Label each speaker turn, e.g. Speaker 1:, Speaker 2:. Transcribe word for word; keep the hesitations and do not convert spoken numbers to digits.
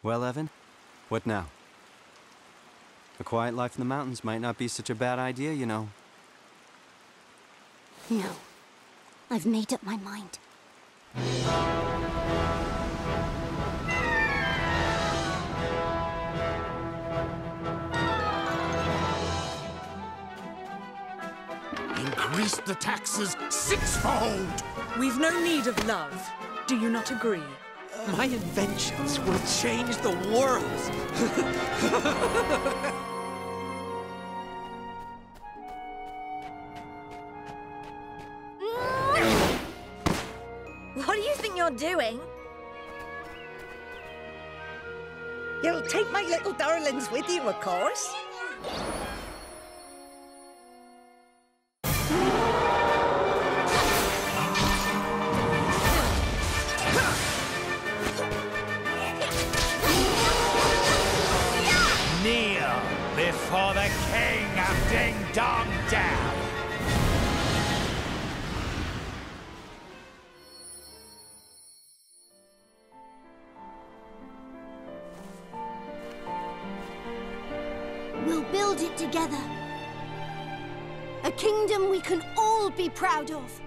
Speaker 1: Well, Evan, what now? A quiet life in the mountains might not be such a bad idea, you know.
Speaker 2: No. I've made up my mind.
Speaker 3: Increase the taxes sixfold!
Speaker 4: We've no need of love. Do you not agree?
Speaker 5: My inventions will change the world!
Speaker 6: What do you think you're doing? You'll take my little darlings with you, of course.
Speaker 3: Kneel before the king of Ding Dong Dell!
Speaker 2: We'll build it together. A kingdom we can all be proud of.